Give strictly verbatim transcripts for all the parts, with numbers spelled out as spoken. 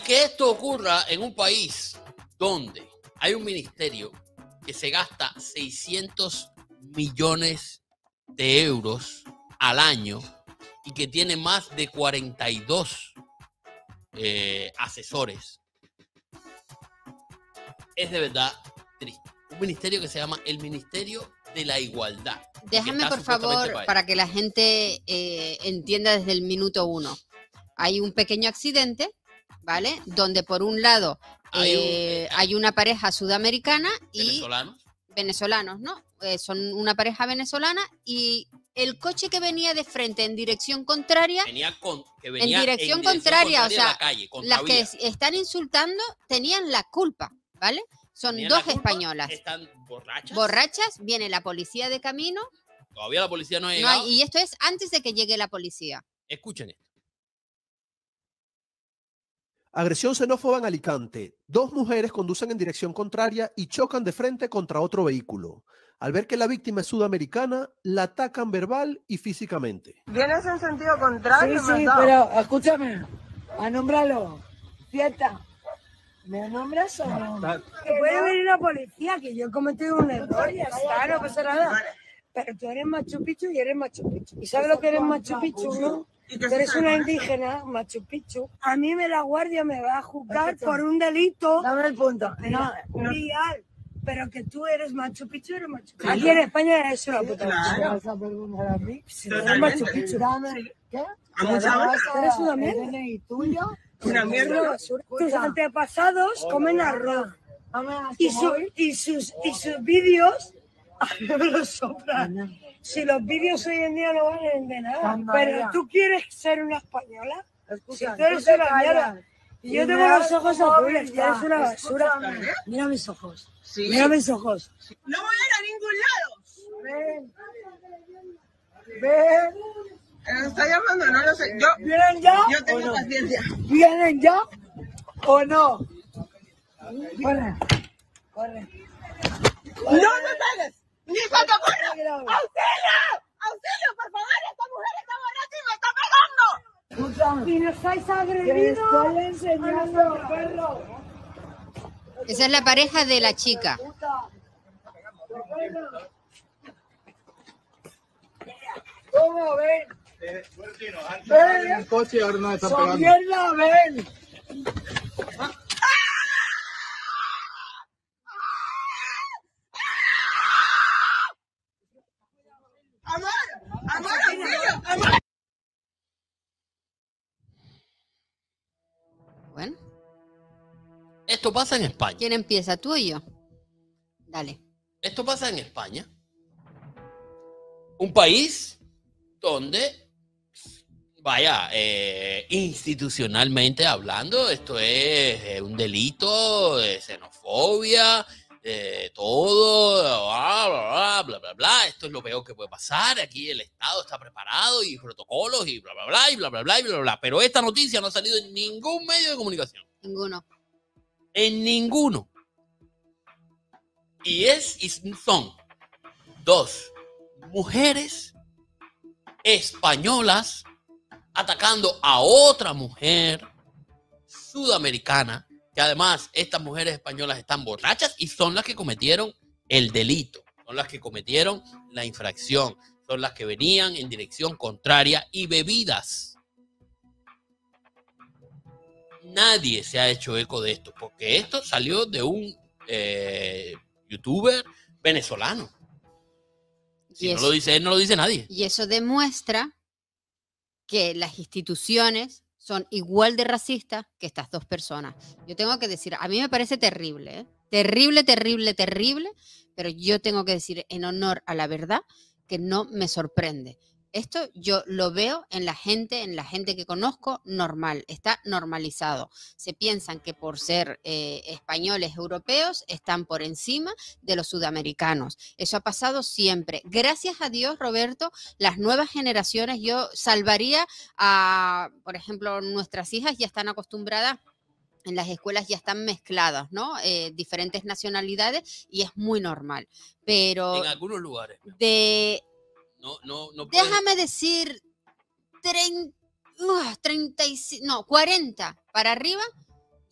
que esto ocurra en un país donde hay un ministerio que se gasta seiscientos millones de euros al año y que tiene más de cuarenta y dos eh, asesores, es de verdad triste. Un ministerio que se llama el Ministerio de la Igualdad. Déjame, por favor, para, para que la gente eh, entienda desde el minuto uno. Hay un pequeño accidente, ¿vale? Donde por un lado hay, eh, un, eh, hay una pareja sudamericana y... ¿Venezolanos? Venezolanos, ¿no? Eh, son una pareja venezolana y el coche que venía de frente en dirección contraria... Venía con, que venía en dirección, en contraria, dirección contraria, o sea, la calle, las que están insultando tenían la culpa, ¿vale? Son dos culpa, españolas. Están borrachas. Borrachas, viene la policía de camino. Todavía la policía no ha no llegado. Hay, y esto es antes de que llegue la policía. Escuchen esto. Agresión xenófoba en Alicante. Dos mujeres conducen en dirección contraria y chocan de frente contra otro vehículo. Al ver que la víctima es sudamericana, la atacan verbal y físicamente. ¿Vienes en sentido contrario? Sí, sí, pero escúchame, a nombrarlo. Fiesta. ¿Me nombras o no? Que puede venir la policía, que yo he cometido un error y ya está, no pasa nada. Pero tú eres Machu Picchu y eres Machu Picchu. ¿Y sabes lo que eres Machu Picchu, no? Tú eres una indígena, Machu Picchu. A mí me la guardia me va a juzgar por un delito. Dame el punto. No, real. Pero que tú eres Machu Picchu, eres Machu Picchu. Aquí en España eres una puta. ¿Me vas a perdonar a mí? Si eres Machu Picchu. ¿Qué? ¿Eres una mierda? ¿Y tuyo? Una mierda. Tus antepasados comen arroz. Y, su, y sus, y sus vídeos... me lo soplan. Si los vídeos hoy en día no valen de nada. Pero tú quieres ser una española. Si tú eres una mierda. Y yo tengo los ojos azules, y eres una basura. Mira mis ojos. Mira mis ojos. No voy a ir a ningún lado. Ven. Ven. ¿Me está llamando? No lo sé. Yo, ¿Vienen ya? Yo tengo no? paciencia. ¿Vienen ya o no? Corre. Corre. ¡No me pegues! ¡Ni se te ocurra! ¡Auxilio! ¡Auxilio, por favor! ¡Esta mujer está borracha y me está pegando! Y nos estáis agrediendo. Estoy enseñando, perro. Esa es la pareja de la chica. ¿Cómo ven? Ven. El coche ahora no está pegando. ¡Son mierda, ven! ¡Amor! ¡Amor, auxilio! ¡Amor! Bueno. Esto pasa en España. ¿Quién empieza? ¿Tú o yo? Dale. Esto pasa en España. Un país donde, vaya, eh, institucionalmente hablando, esto es eh, un delito de xenofobia, de todo, bla, bla, bla, bla, bla. Esto es lo peor que puede pasar. Aquí el Estado está preparado y protocolos y bla, bla, bla, y bla, bla, bla, y bla, bla. Pero esta noticia no ha salido en ningún medio de comunicación. Ninguno. En ninguno. Y es, y son dos mujeres españolas atacando a otra mujer sudamericana, que además estas mujeres españolas están borrachas y son las que cometieron el delito, son las que cometieron la infracción, son las que venían en dirección contraria y bebidas. Nadie se ha hecho eco de esto, porque esto salió de un eh, youtuber venezolano. Si no lo dice él, no lo dice nadie. Y eso demuestra que las instituciones son igual de racistas que estas dos personas. Yo tengo que decir, a mí me parece terrible, ¿eh? Terrible, terrible, terrible, pero yo tengo que decir en honor a la verdad que no me sorprende. Esto yo lo veo en la gente, en la gente que conozco, normal, está normalizado. Se piensan que por ser eh, españoles europeos están por encima de los sudamericanos. Eso ha pasado siempre. Gracias a Dios, Roberto, las nuevas generaciones, yo salvaría a, por ejemplo, nuestras hijas ya están acostumbradas. En las escuelas ya están mezcladas, ¿no? Eh, diferentes nacionalidades y es muy normal. Pero en algunos lugares. De... No, no, no Déjame decir treinta, uh, treinta y cinco, no, cuarenta para arriba,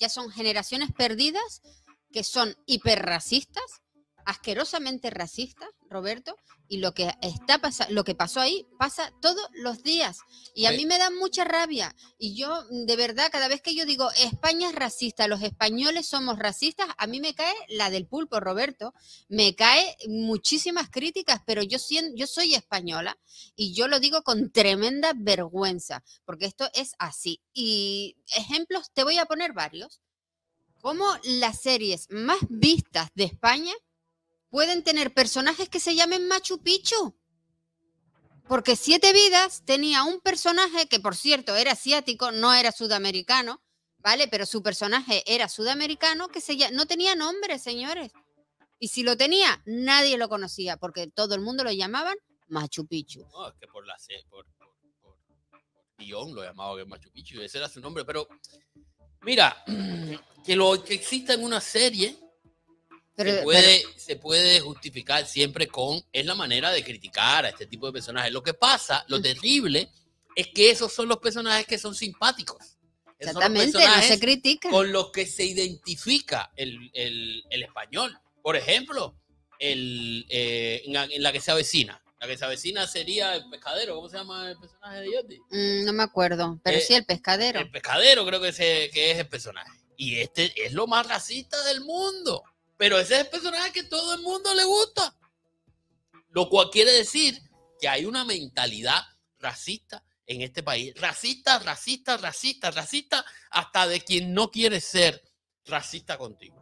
ya son generaciones perdidas que son hiperracistas, asquerosamente racistas, Roberto, y lo que está pasa, lo que pasó ahí pasa todos los días. Y a Sí. mí me da mucha rabia. Y yo, de verdad, cada vez que yo digo España es racista, los españoles somos racistas, a mí me cae la del pulpo, Roberto. Me cae muchísimas críticas, pero yo, sien- yo soy española y yo lo digo con tremenda vergüenza, porque esto es así. Y ejemplos, te voy a poner varios. Cómo las series más vistas de España pueden tener personajes que se llamen Machu Picchu. Porque Siete Vidas tenía un personaje que, por cierto, era asiático, no era sudamericano, ¿vale? Pero su personaje era sudamericano, que se, lla- no tenía nombre, señores. Y si lo tenía, nadie lo conocía, porque todo el mundo lo llamaban Machu Picchu. No, es que por la C, por, por, por, por guión lo llamaba que Machu Picchu, ese era su nombre, pero mira, que lo que exista en una serie Pero, se puede, se puede justificar siempre con, es la manera de criticar a este tipo de personajes. Lo que pasa, lo terrible, es que esos son los personajes que son simpáticos. Esos son los exactamente, no personajes se critica. con los que se identifica el, el, el español. Por ejemplo, el, eh, en, la, en la que se avecina. La que se avecina sería el pescadero. ¿Cómo se llama el personaje de Jordi? Mm, no me acuerdo, pero Eh, sí el pescadero. El pescadero creo que, se, que es el personaje. Y este es lo más racista del mundo. Pero ese es el personaje que todo el mundo le gusta. Lo cual quiere decir que hay una mentalidad racista en este país. Racista, racista, racista, racista, hasta de quien no quiere ser racista contigo.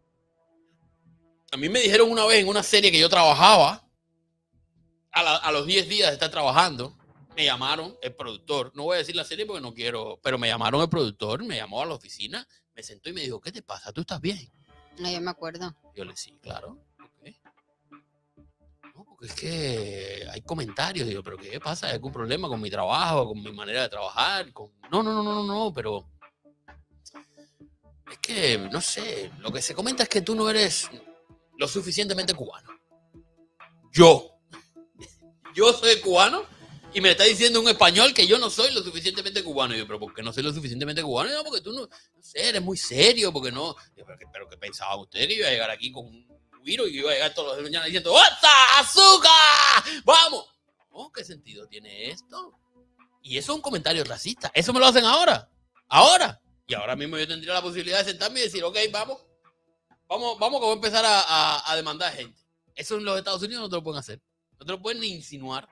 A mí me dijeron una vez en una serie que yo trabajaba, a, la, a los diez días de estar trabajando, me llamaron el productor, no voy a decir la serie porque no quiero, pero me llamaron el productor, me llamó a la oficina, me sentó y me dijo, ¿qué te pasa? ¿Tú estás bien? No, yo me acuerdo. Yo le dije, sí, claro. ¿Por qué? No, porque es que hay comentarios. Digo, ¿pero qué pasa? ¿Hay algún problema con mi trabajo, con mi manera de trabajar? Con... No, no, no, no, no, no, pero es que, no sé, lo que se comenta es que tú no eres lo suficientemente cubano. Yo. Yo soy cubano y me está diciendo un español que yo no soy lo suficientemente cubano. Y yo, ¿pero por qué no soy lo suficientemente cubano? Y yo, porque tú no, no sé, eres muy serio, porque no. Yo, ¿pero, qué, pero qué pensaban ustedes que iba a llegar aquí con un guiro y que iba a llegar todos los mañana diciendo ¡Osta! ¡Azúcar! ¡Vamos! No, ¿qué sentido tiene esto? Y eso es un comentario racista. Eso me lo hacen ahora. Ahora. Y ahora mismo yo tendría la posibilidad de sentarme y decir, ok, vamos. Vamos, vamos que voy a empezar a, a, a demandar gente. Eso en los Estados Unidos no te lo pueden hacer. No te lo pueden ni insinuar.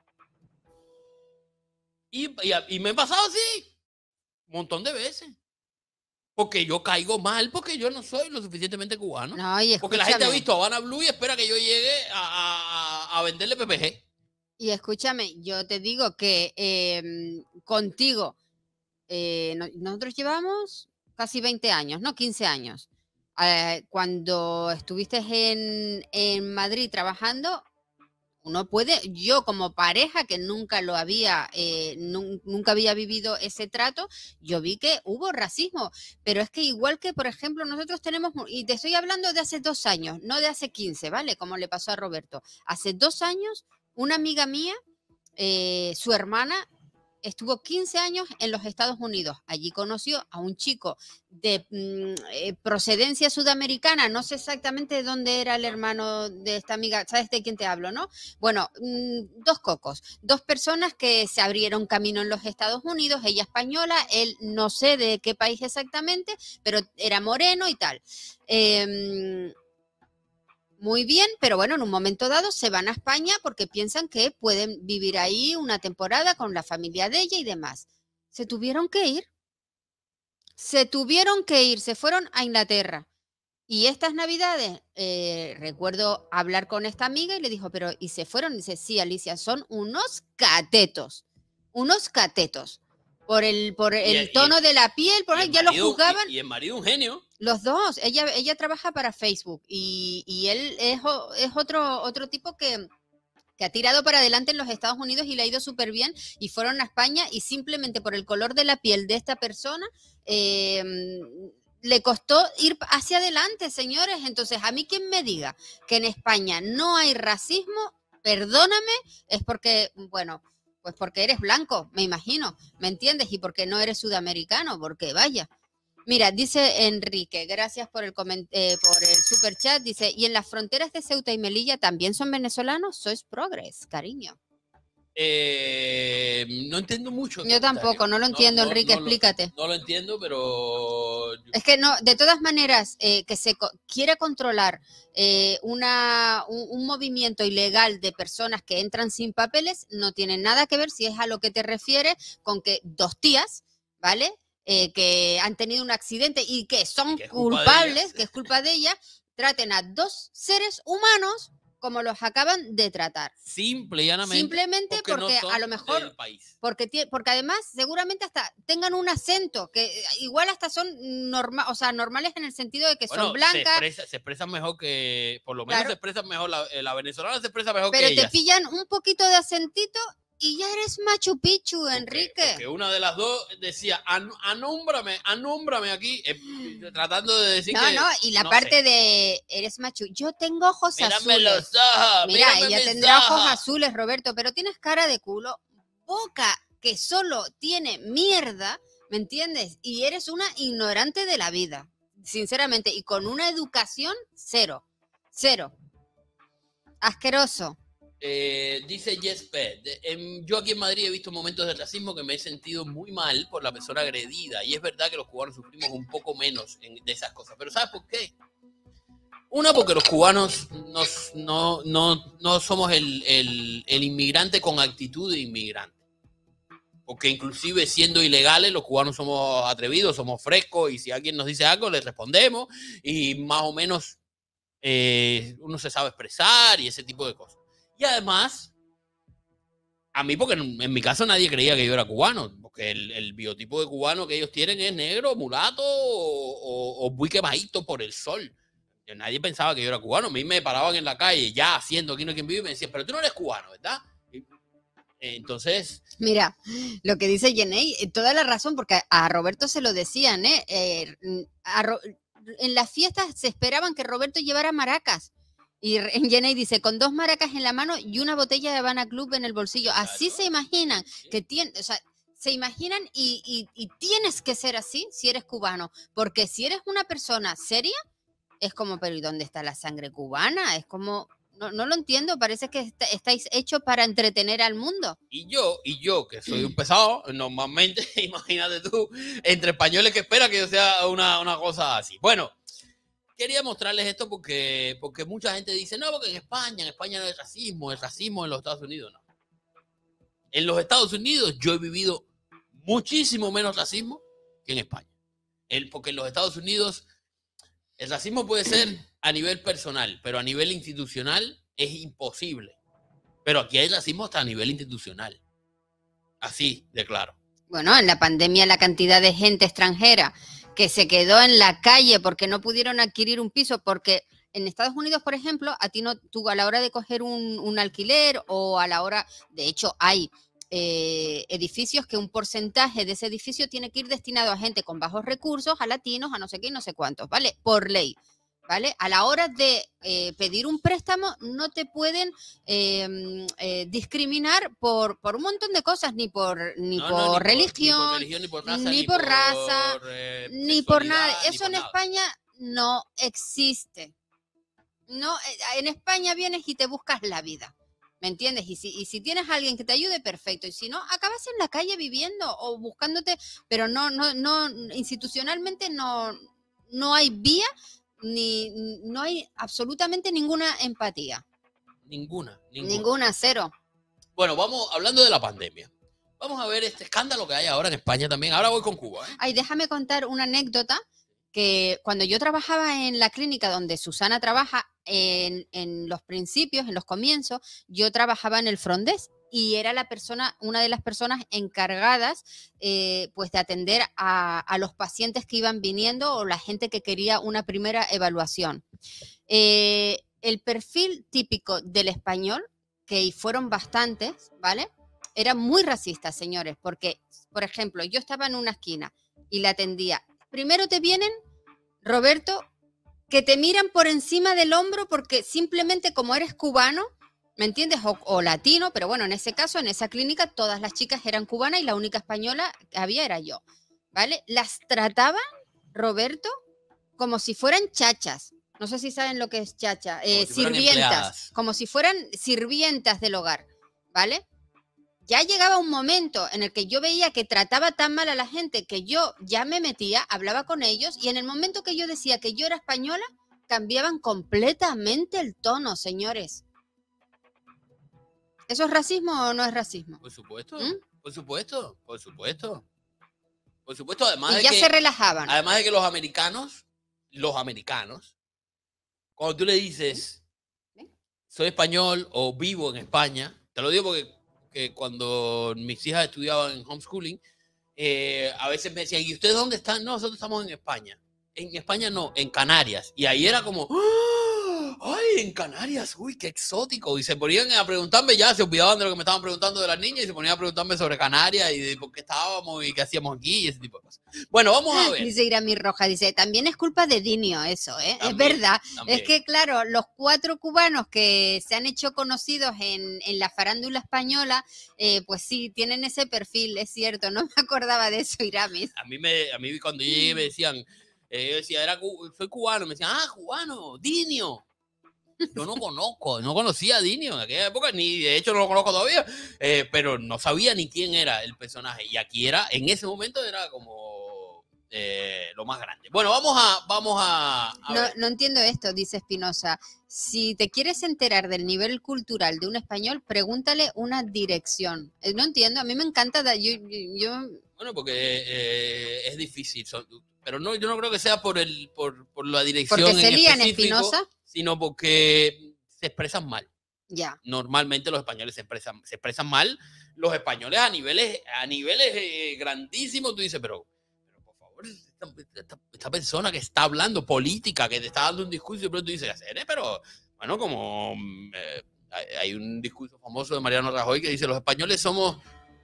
Y, y, y me he pasado así. Un montón de veces. Porque yo caigo mal, porque yo no soy lo suficientemente cubano. No, y porque la gente ha escúchame. visto Habana Blue y espera que yo llegue a, a, a venderle P P G. Y escúchame, yo te digo que eh, contigo, eh, no- nosotros llevamos casi veinte años, ¿no? quince años. Eh, cuando estuviste en, en Madrid trabajando, uno puede, yo como pareja que nunca lo había, eh, nun- nunca había vivido ese trato, yo vi que hubo racismo, pero es que igual que, por ejemplo, nosotros tenemos, y te estoy hablando de hace dos años, no de hace quince, ¿vale? Como le pasó a Roberto. Hace dos años, una amiga mía, eh, su hermana, estuvo quince años en los Estados Unidos. Allí conoció a un chico de mm, eh, procedencia sudamericana. No sé exactamente de dónde era el hermano de esta amiga. ¿Sabes de quién te hablo, no? Bueno, mm, dos cocos. Dos personas que se abrieron camino en los Estados Unidos. Ella española, él no sé de qué país exactamente, pero era moreno y tal. Eh, Muy bien, pero bueno, en un momento dado se van a España porque piensan que pueden vivir ahí una temporada con la familia de ella y demás. Se tuvieron que ir. Se tuvieron que ir, se fueron a Inglaterra. Y estas navidades, eh, recuerdo hablar con esta amiga y le dijo, pero ¿y se fueron? Y dice, sí, Alicia, son unos catetos, unos catetos. Por el, por Y- el y- tono de la piel, por Y ahí el ya lo marido- juzgaban. Y, y el marido un genio. Los dos, ella, ella trabaja para Facebook y, y él es, o- es otro, otro tipo que, que ha tirado para adelante en los Estados Unidos y le ha ido súper bien y fueron a España y simplemente por el color de la piel de esta persona eh, le costó ir hacia adelante, señores. Entonces, a mí quien me diga que en España no hay racismo, perdóname, es porque, bueno, pues porque eres blanco, me imagino, ¿me entiendes? Y porque no eres sudamericano, porque vaya. Mira, dice Enrique, gracias por el, coment eh, por el super chat, dice, ¿y en las fronteras de Ceuta y Melilla también son venezolanos? Sois progres, cariño. Eh, no entiendo mucho. Yo tampoco, no lo entiendo, no, Enrique, no, no explícate. Lo, no lo entiendo, pero... Es que no, de todas maneras, eh, que se co quiere controlar eh, una, un, un movimiento ilegal de personas que entran sin papeles, no tiene nada que ver, si es a lo que te refieres, con que dos tías, ¿vale?, Eh, que han tenido un accidente y que son que culpables, ellas, que es culpa de ellas, traten a dos seres humanos como los acaban de tratar. Simple y llanamente. Simplemente porque, porque no a lo mejor, porque, porque además seguramente hasta tengan un acento, que igual hasta son normal, o sea, normales en el sentido de que bueno, son blancas. Se, expresa, se expresan mejor que, por lo menos claro. se expresan mejor, la, la venezolana se expresa mejor pero que ellas. Pero te pillan un poquito de acentito y ya eres Machu Picchu, Enrique. Porque, porque una de las dos decía, An anúmbrame, anúmbrame aquí, eh, tratando de decir no, que... No, no, y la no parte sé. de, eres Machu, yo tengo ojos mírame azules. Los ojos, Mira, ella mis tendrá ojos. ojos azules, Roberto, pero tienes cara de culo, boca que solo tiene mierda, ¿me entiendes? Y eres una ignorante de la vida, sinceramente, y con una educación cero, cero. Asqueroso. Eh, dice Jesper, yo aquí en Madrid he visto momentos de racismo que me he sentido muy mal por la persona agredida y es verdad que los cubanos sufrimos un poco menos en, de esas cosas, pero ¿sabes por qué? Una, porque los cubanos nos, no, no, no somos el, el, el inmigrante con actitud de inmigrante, porque inclusive siendo ilegales los cubanos somos atrevidos, somos frescos y si alguien nos dice algo le respondemos y más o menos eh, uno se sabe expresar y ese tipo de cosas. Y además, a mí, porque en, en mi caso nadie creía que yo era cubano, porque el, el biotipo de cubano que ellos tienen es negro, mulato o, o, o muy quemadito por el sol. Nadie pensaba que yo era cubano. A mí me paraban en la calle, ya haciendo Aquí no hay quien vive, y me decían, pero tú no eres cubano, ¿verdad? Y, entonces... Mira, lo que dice Jenny, toda la razón, porque a Roberto se lo decían, ¿eh? eh a Ro en las fiestas se esperaban que Roberto llevara maracas. Y Jenny dice, con dos maracas en la mano y una botella de Habana Club en el bolsillo. Así se imaginan, que tiene, o sea, se imaginan y, y, y tienes que ser así si eres cubano. Porque si eres una persona seria, es como, pero ¿y dónde está la sangre cubana? Es como, no, no lo entiendo, parece que está, estáis hechos para entretener al mundo. Y yo, y yo, que soy un pesado, normalmente, imagínate tú, entre españoles que esperan que yo sea una, una cosa así. Bueno. Quería mostrarles esto porque, porque mucha gente dice, no, porque en España, en España no hay racismo, el racismo en los Estados Unidos no. En los Estados Unidos yo he vivido muchísimo menos racismo que en España. El, porque en los Estados Unidos el racismo puede ser a nivel personal, pero a nivel institucional es imposible. Pero aquí hay racismo hasta a nivel institucional. Así de claro. Bueno, en la pandemia la cantidad de gente extranjera que se quedó en la calle porque no pudieron adquirir un piso, porque en Estados Unidos, por ejemplo, a ti no, tú a la hora de coger un, un alquiler o a la hora, de hecho hay eh, edificios que un porcentaje de ese edificio tiene que ir destinado a gente con bajos recursos, a latinos, a no sé qué y no sé cuántos, ¿vale? Por ley. ¿Vale? A la hora de eh, pedir un préstamo no te pueden eh, eh, discriminar por, por un montón de cosas, ni por, ni no, por, no, ni religión, por, ni por religión, ni por raza, ni ni por, por, raza, eh, ni por nada. Eso ni por en nada. España no existe. No, en España vienes y te buscas la vida. ¿Me entiendes? Y si, y si tienes a alguien que te ayude, perfecto. Y si no, acabas en la calle viviendo o buscándote, pero no, no, no, institucionalmente no, no hay vía. Ni, no hay absolutamente ninguna empatía. Ninguna, ninguna. Ninguna, cero. Bueno, vamos hablando de la pandemia. Vamos a ver este escándalo que hay ahora en España también. Ahora voy con Cuba, ¿eh? Ay, déjame contar una anécdota que cuando yo trabajaba en la clínica donde Susana trabaja, en, en los principios, en los comienzos, yo trabajaba en el front desk. Y era la persona, una de las personas encargadas eh, pues de atender a, a los pacientes que iban viniendo o la gente que quería una primera evaluación. Eh, el perfil típico del español, que fueron bastantes, ¿vale? Era muy racista, señores, porque, por ejemplo, yo estaba en una esquina y la atendía. Primero te vienen, Roberto, que te miran por encima del hombro porque simplemente como eres cubano, ¿me entiendes? O, o latino, pero bueno, en ese caso, en esa clínica, todas las chicas eran cubanas y la única española que había era yo, ¿vale? Las trataban Roberto, como si fueran chachas. No sé si saben lo que es chacha. Eh, si fueran sirvientas. empleadas. Como si fueran sirvientas del hogar, ¿vale? Ya llegaba un momento en el que yo veía que trataba tan mal a la gente que yo ya me metía, hablaba con ellos, y en el momento que yo decía que yo era española, cambiaban completamente el tono, señores. ¿Eso es racismo o no es racismo? Por supuesto, ¿Mm? por supuesto, por supuesto. Por supuesto, además Y de ya que, se relajaban. además de que los americanos, los americanos, cuando tú le dices, soy español o vivo en España, te lo digo porque que cuando mis hijas estudiaban en homeschooling, eh, a veces me decían, ¿y ustedes dónde están? No, nosotros estamos en España. En España no, en Canarias. Y ahí era como, ¡ah! ¡Ay, en Canarias! ¡Uy, qué exótico! Y se ponían a preguntarme ya, se olvidaban de lo que me estaban preguntando de las niñas y se ponían a preguntarme sobre Canarias y de por qué estábamos y qué hacíamos aquí y ese tipo de cosas. Bueno, vamos a ver. Dice Irami Roja, dice, también es culpa de Dinio eso, ¿eh? También, es verdad. también. Es que, claro, los cuatro cubanos que se han hecho conocidos en, en la farándula española, eh, pues sí, tienen ese perfil, es cierto. No me acordaba de eso, Iramis. A mí, me, a mí cuando yo llegué me decían, eh, yo decía, era, soy cubano, me decían, ah, cubano, Dinio. Yo no conozco, no conocía a Dinio en aquella época, ni de hecho no lo conozco todavía, eh, pero no sabía ni quién era el personaje. Y aquí era, en ese momento era como eh, lo más grande. Bueno, vamos a, vamos a, a No, ver. no entiendo esto, dice Espinosa. Si te quieres enterar del nivel cultural de un español, pregúntale una dirección. Eh, No entiendo, a mí me encanta, da- yo, yo Bueno, porque eh, es difícil, son- pero no, yo no creo que sea por el, por, por la dirección porque se en lían específico, Espinosa, sino porque se expresan mal. ya. Normalmente los españoles se expresan, se expresan mal. Los españoles a niveles, a niveles eh, grandísimos, tú dices, pero, pero por favor, esta, esta, esta persona que está hablando política, que te está dando un discurso, y pero tú dices, ¿eh? Pero, bueno, como eh, hay, hay un discurso famoso de Mariano Rajoy que dice, los españoles somos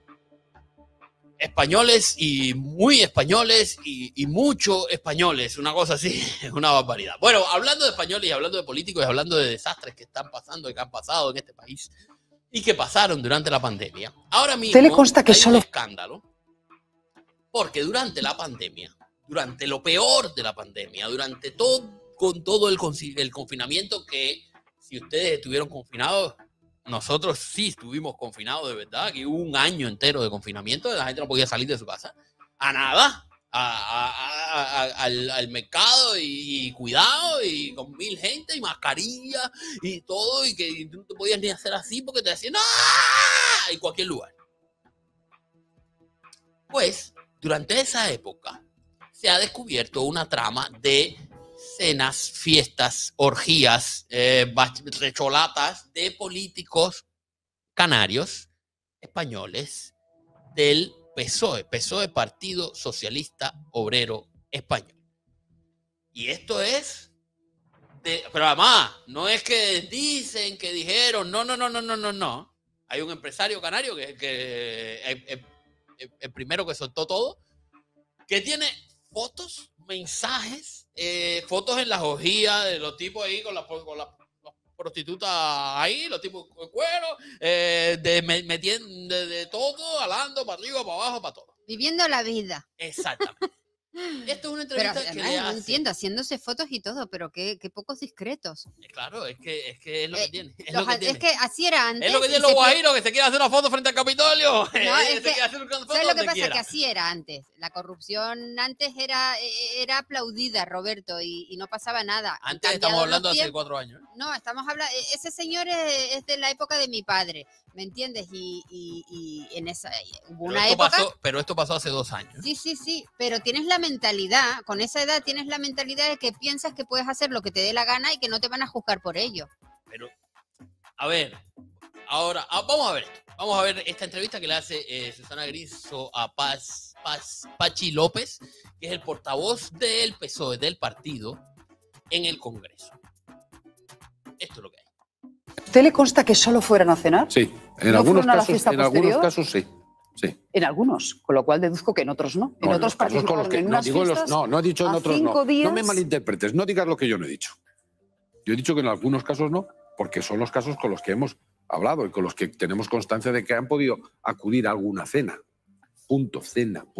españoles y muy españoles y, y mucho españoles, una cosa así, es una barbaridad. Bueno, hablando de españoles y hablando de políticos y hablando de desastres que están pasando y que han pasado en este país y que pasaron durante la pandemia, ahora mismo le consta que hay solo- un escándalo porque durante la pandemia, durante lo peor de la pandemia, durante todo, con todo el, consi- el confinamiento que si ustedes estuvieron confinados, nosotros sí estuvimos confinados de verdad, que hubo un año entero de confinamiento, la gente no podía salir de su casa, a nada, a, a- a- a- al, al mercado y, y cuidado y con mil gente y mascarilla y todo y que tú no te podías ni hacer así porque te decían ¡ah! En cualquier lugar. Pues durante esa época se ha descubierto una trama de cenas, fiestas, orgías, eh, recholatas de políticos canarios, españoles, del P S O E, P S O E, Partido Socialista Obrero Español. Y esto es, de, pero además, no es que dicen, que dijeron, no, no, no, no, no, no, no. Hay un empresario canario que es el, que, el, el, el, el primero que soltó todo, que tiene fotos, mensajes, eh, fotos en las orgías de los tipos ahí con las con la, la prostitutas ahí, los tipos con cuero, eh, de, metiendo de, de todo, hablando para arriba, para abajo, para todo. Viviendo la vida. Exactamente. Esto es una Pero entrevista que además, le no hace. entiendo, haciéndose fotos y todo, pero qué, qué pocos discretos. Claro, es que es, que es lo que Eh, tiene. Es, Los lo que an- tiene. es que así era antes. Es lo que y tienen se los pi- guajiros que se quieren hacer una foto frente al Capitolio. No, Se es que, quieren hacer una foto ¿sabes lo que donde pasa? quiera. Que así era antes. La corrupción antes era, eh, era aplaudida, Roberto, y, y no pasaba nada. Han Antes cambiado estamos los hablando de hace tiempos. cuatro años. ¿eh? No, estamos hablando, ese señor es, es de la época de mi padre, ¿me entiendes? Y, y, y en esa hubo Pero una esto, época. pasó, pero esto pasó hace dos años. Sí, sí, sí, pero tienes la mentalidad, con esa edad tienes la mentalidad de que piensas que puedes hacer lo que te dé la gana y que no te van a juzgar por ello. Pero, a ver, ahora, ah, vamos a ver esto. Vamos a ver esta entrevista que le hace eh, Susana Griso a Paz, Paz, Pachi López, que es el portavoz del P S O E, del partido, en el Congreso. Esto es lo que hay. ¿Usted le consta que solo fueran a cenar? Sí, en ¿No algunos fueron a la casos, fiesta en algunos posterior? casos sí. Sí. En algunos, con lo cual deduzco que en otros no. En No, otros los casos con los participaron que, en no, unas digo en los- fiestas no, no he dicho en a otros cinco no. días. No me malinterpretes, no digas lo que yo no he dicho. Yo he dicho que en algunos casos no, porque son los casos con los que hemos hablado y con los que tenemos constancia de que han podido acudir a alguna cena. Punto, cena, punto.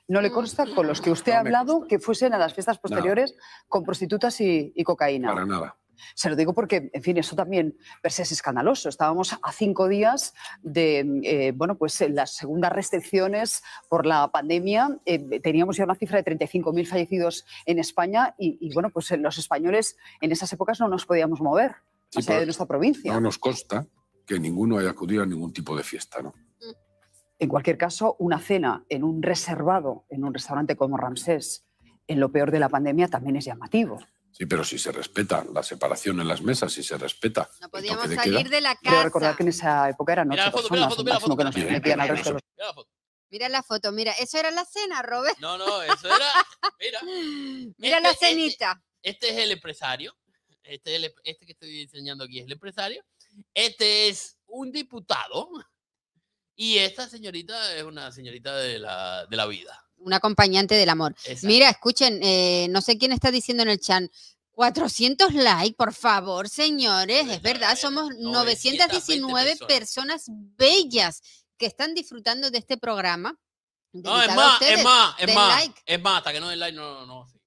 No le consta con los que usted No ha me hablado consta. que fuesen a las fiestas posteriores con prostitutas y, y cocaína. Para nada. Se lo digo porque, en fin, eso también per se es escandaloso. Estábamos a cinco días de, eh, bueno, pues en las segundas restricciones por la pandemia. Eh, teníamos ya una cifra de treinta y cinco mil fallecidos en España y, y, bueno, pues los españoles en esas épocas no nos podíamos mover Sí, más allá pero de nuestra provincia. No nos consta que ninguno haya acudido a ningún tipo de fiesta, ¿no? En cualquier caso, una cena en un reservado, en un restaurante como Ramsés, en lo peor de la pandemia, también es llamativo. Sí, pero si se respeta la separación en las mesas, si se respeta No el podíamos toque de salir queda, de la Quiero casa. recordar que en esa época eran Mira la ocho foto, mira la personas, foto, el mira la máximo foto. que nos Bien, permitían al bien, resto de los... Mira la foto. Mira la foto, mira, eso era la cena, Robert. No, no, eso era. Mira. Mira Este- la este- cenita. Este es el empresario. Este, es el- este que estoy enseñando aquí es el empresario. Este es un diputado. Y esta señorita es una señorita de la, de la vida. Un acompañante del amor. Exacto. Mira, escuchen, eh, no sé quién está diciendo en el chat. cuatrocientos likes, por favor, señores. Es verdad, somos novecientas diecinueve personas bellas que están disfrutando de este programa. No, es dedicado a más, ustedes. es más, es Den más. like. Es más, hasta que no den like, no, no, no. Sí.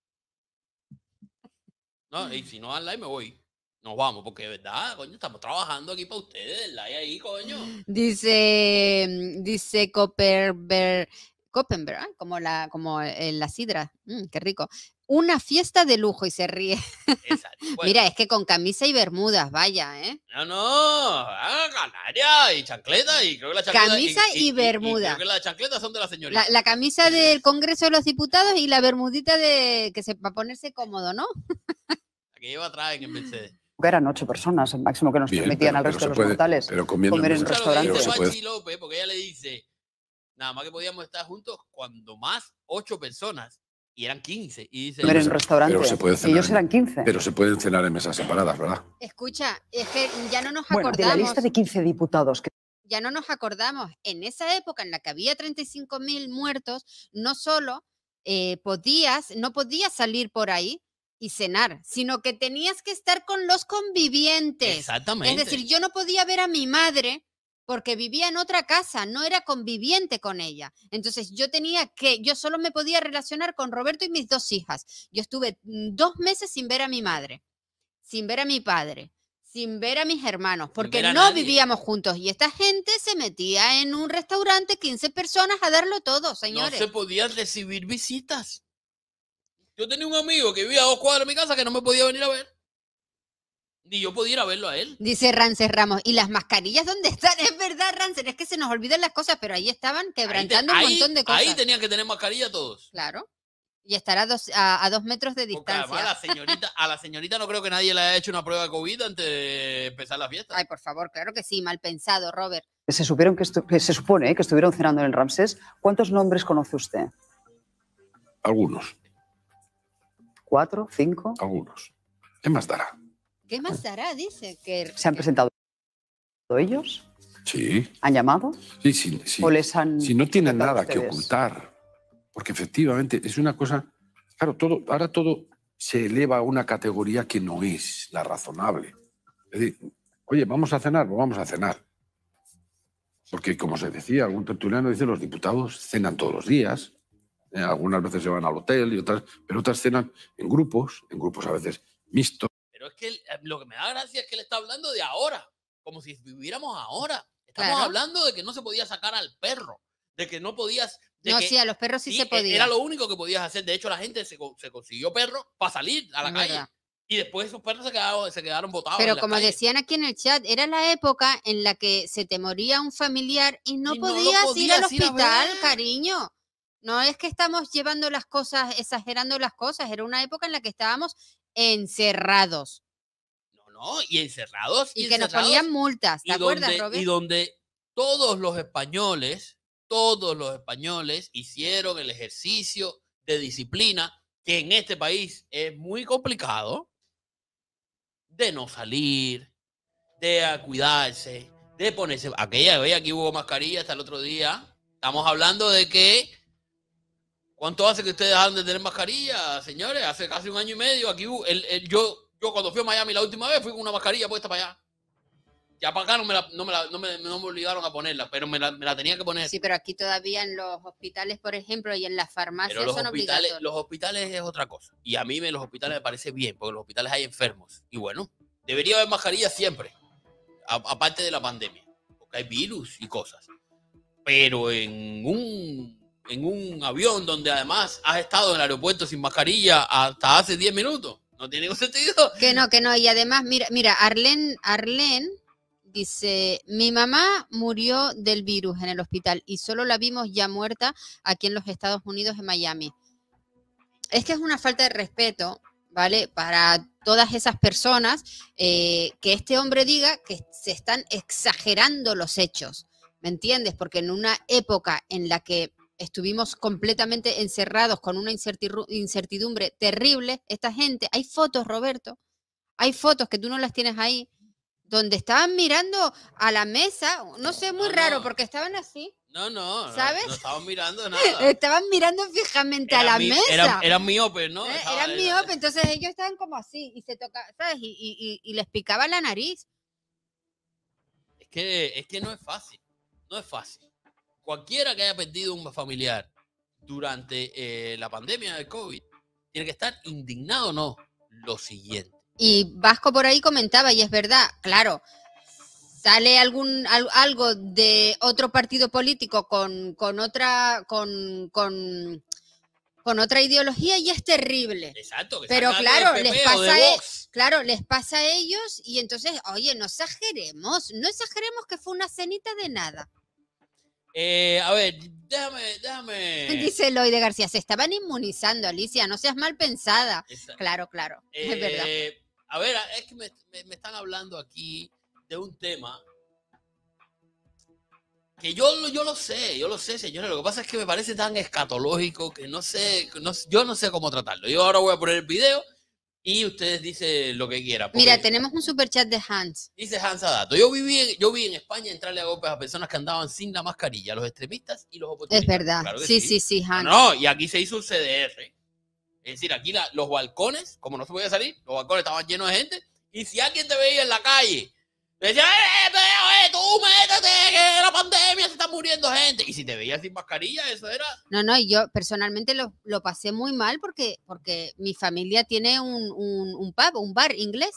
No, y si no dan like, me voy. Nos vamos, porque de verdad, coño, estamos trabajando aquí para ustedes. Den like ahí, coño. Dice, dice Copperberg, Coppenberg, ¿eh? como la, como eh, la sidra. Mm, qué rico. Una fiesta de lujo y se ríe. Exacto. Bueno, Mira, es que con camisa y bermudas, vaya, ¿eh? no, no, ah, canaria y chancleta y creo que la chancleta Camisa y bermuda. creo que las chancletas son de la señorita. La, la camisa del Congreso de los Diputados y la bermudita de que se para ponerse cómodo, ¿no? La que lleva atrás en el Mercedes. Eran ocho personas, el máximo que nos bien, permitían pero- al pero resto se de los puede- mortales. pero comiendo comer en mesas. Escucha lo que restaurantes. dice Pero se puede- Pachi López, porque ella le dice, nada más que podíamos estar juntos cuando más ocho personas y eran quince. Y dice, Comer en Pero restaurante. se puede cenar Ellos en- eran quince. Pero se pueden cenar en mesas separadas, ¿verdad? Escucha, es que ya no nos Bueno, de la acordamos. lista de quince diputados que Ya no nos acordamos. En esa época en la que había treinta y cinco mil muertos, no solo eh, podías, no podías salir por ahí y cenar, sino que tenías que estar con los convivientes. exactamente. Es decir, yo no podía ver a mi madre porque vivía en otra casa, no era conviviente con ella. Entonces yo tenía que, yo solo me podía relacionar con Roberto y mis dos hijas. Yo estuve mm, dos meses sin ver a mi madre, sin ver a mi padre, sin ver a mis hermanos, porque ver a no nadie. vivíamos juntos. Y esta gente se metía en un restaurante, quince personas, a darlo todo, señores. No se podían recibir visitas. Yo tenía un amigo que vivía a dos cuadras de mi casa que no me podía venir a ver. Ni yo podía ir a verlo a él. Dice Rances Ramos, ¿y las mascarillas dónde están? Es verdad, Rances, es que se nos olvidan las cosas, pero ahí estaban Ahí, te- quebrantando un ahí- montón de cosas. ahí tenían que tener mascarilla todos. Claro. Y estar a dos, a, a dos metros de Porque distancia. además la señorita, a la señorita no creo que nadie le haya hecho una prueba de COVID antes de empezar la fiesta. Ay, por favor, claro que sí, mal pensado, Robert. se supieron que, estu- que se supone eh, que estuvieron cenando en el Ramsés. ¿Cuántos nombres conoce usted? Algunos, ¿Cuatro? ¿Cinco? algunos. ¿Qué más dará? ¿Qué más dará? Dice que... ¿Se han que- presentado ellos? Sí, ¿Han llamado? sí, sí. sí. ¿O les han Si no tienen contactado nada que ustedes? ocultar, porque efectivamente es una cosa, claro, todo, ahora todo se eleva a una categoría que no es la razonable. Es decir, oye, vamos a cenar, pues vamos a cenar. Porque como se decía, algún tertuliano dice, los diputados cenan todos los días, eh, algunas veces se van al hotel y otras, pero otras cenan en grupos, en grupos a veces mixtos. Pero es que él- lo que me da gracia es que él está hablando de ahora, como si viviéramos ahora. Estamos Claro. hablando de que no se podía sacar al perro, de que no podías... De No, que, sí, a los perros sí, sí, se e- podía. Era lo único que podías hacer. De hecho, la gente se, co- se consiguió perros para salir a la Es calle. verdad. Y después esos perros se quedaron, se quedaron botados. Pero en la como calle. decían aquí en el chat, era la época en la que se te moría un familiar y no Y no lo podías, ir al podías ir a hospital, ver. cariño. No es que estamos llevando las cosas, exagerando las cosas. Era una época en la que estábamos encerrados No, no, y encerrados. y, que nos encerrados, ponían multas. ¿Te y acuerdas, donde, Robert? y donde todos los españoles, todos los españoles hicieron el ejercicio de disciplina que en este país es muy complicado, de no salir, de a cuidarse, de ponerse... Aquella vez aquí hubo mascarilla hasta el otro día. Estamos hablando de que... ¿Cuánto hace que ustedes dejaron de tener mascarilla, señores? Hace casi un año y medio. Aquí hubo- el- el- yo, yo cuando fui a Miami la última vez fui con una mascarilla puesta para allá. Ya para acá no me, la, no, me la, no, me, no me obligaron a ponerla, pero me la, me la tenía que poner. Sí, pero aquí todavía en los hospitales, por ejemplo, y en las farmacias Pero los son hospitales, obligatorios. los hospitales es otra cosa. Y a mí me, los hospitales me parece bien, porque en los hospitales hay enfermos. Y bueno, debería haber mascarillas siempre, a, aparte de la pandemia, porque hay virus y cosas. Pero en un, en un avión donde además has estado en el aeropuerto sin mascarilla hasta hace diez minutos, no tiene ningún sentido. Que no, que no. Y además, mira, mira, Arlen, Arlen dice, mi mamá murió del virus en el hospital y solo la vimos ya muerta aquí en los Estados Unidos, en Miami. Es que es una falta de respeto, ¿vale? Para todas esas personas, eh, que este hombre diga que se están exagerando los hechos, ¿me entiendes? Porque en una época en la que estuvimos completamente encerrados con una incertidumbre terrible, esta gente, hay fotos, Roberto, hay fotos que tú no las tienes ahí, donde estaban mirando a la mesa, no sé, muy No, raro, no. porque estaban así, No, no, ¿sabes? no, no estaban mirando nada. estaban mirando fijamente a la mi- mesa. Eran, eran miopes, ¿no? Eh, Estaba- Eran miopes, entonces ellos estaban como así, y se toca, ¿sabes? Y, y, y, y les picaba la nariz. Es que, es que no es fácil, no es fácil. Cualquiera que haya perdido un familiar durante eh, la pandemia del COVID tiene que estar indignado, ¿no? Lo siguiente. Y Vasco por ahí comentaba, y es verdad, claro, sale algún al, algo de otro partido político con, con otra con, con, con otra ideología y es terrible. Exacto. Que Pero salga claro, del P P les o pasa, de a, Vox. claro, les pasa a ellos y entonces, oye, no exageremos, no exageremos que fue una cenita de nada. Eh, a ver, déjame, déjame. Dice Eloy de García, se estaban inmunizando, Alicia, no seas mal pensada. Esa- Claro, claro, es verdad. Eh, a ver, es que me, me- me están hablando aquí de un tema que yo, lo- yo lo sé, yo lo sé, señores. Lo que pasa es que me parece tan escatológico que no sé, que no- yo no sé cómo tratarlo. Yo ahora voy a poner el video y ustedes dicen lo que quieran. porque Mira, tenemos un superchat de Hans. Dice Hans Adato, yo viví en, yo vi en España entrarle a golpes a personas que andaban sin la mascarilla, los extremistas y los oportunistas. Es verdad, Claro que sí, sí, sí, No, Hans. no, y aquí se hizo un C D R. Es decir, aquí la- los balcones, como no se podía salir, los balcones estaban llenos de gente. Y si alguien te veía en la calle, te decía, ¡eh, eh, eh, tú métete, que la pandemia se está muriendo gente! Y si te veías sin mascarilla, eso era... No, no, y yo personalmente lo, lo pasé muy mal porque, porque mi familia tiene un, un, un pub, un bar inglés.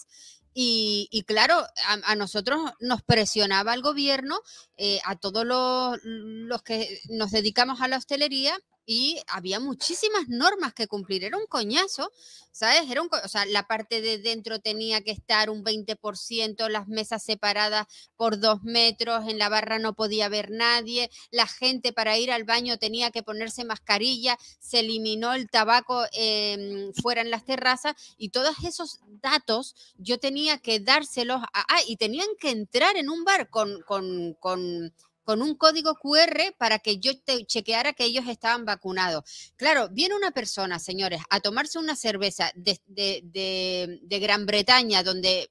Y, y claro, a, a nosotros nos presionaba el gobierno, eh, a todos los, los que nos dedicamos a la hostelería, y había muchísimas normas que cumplir. Era un coñazo, ¿sabes? Era un, co- o sea, la parte de dentro tenía que estar un veinte por ciento, las mesas separadas por dos metros, en la barra no podía haber nadie, la gente para ir al baño tenía que ponerse mascarilla, se eliminó el tabaco eh, fuera en las terrazas, y todos esos datos yo tenía que dárselos a, ah, y tenían que entrar en un bar con, con, con, con un código cu erre para que yo te chequeara que ellos estaban vacunados. Claro, viene una persona, señores, a tomarse una cerveza de, de, de, de Gran Bretaña, donde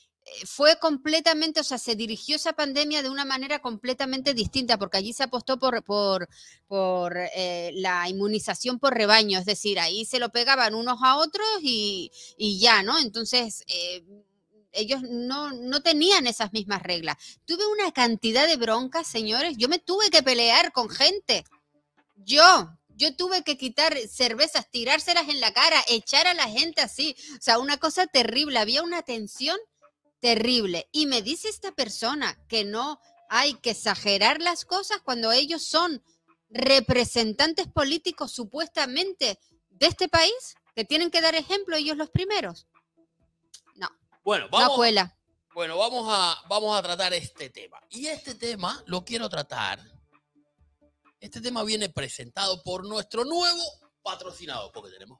fue completamente, o sea, se dirigió esa pandemia de una manera completamente distinta, porque allí se apostó por, por, por eh, la inmunización por rebaño, es decir, ahí se lo pegaban unos a otros y, y ya, ¿no? Entonces, eh, ellos no, no tenían esas mismas reglas. Tuve una cantidad de broncas, señores, yo me tuve que pelear con gente, yo... Yo tuve que quitar cervezas, tirárselas en la cara, echar a la gente así. O sea, una cosa terrible. Había una tensión terrible. Y me dice esta persona que no hay que exagerar las cosas cuando ellos son representantes políticos supuestamente de este país, que tienen que dar ejemplo ellos los primeros. No, Bueno, vamos, no cuela. bueno vamos, a, vamos a tratar este tema. Y este tema lo quiero tratar. Este tema viene presentado por nuestro nuevo patrocinador, porque tenemos...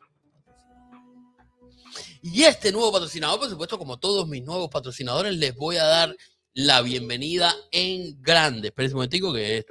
Y este nuevo patrocinador, por supuesto, como todos mis nuevos patrocinadores, les voy a dar la bienvenida en grande. Esperen un momentico que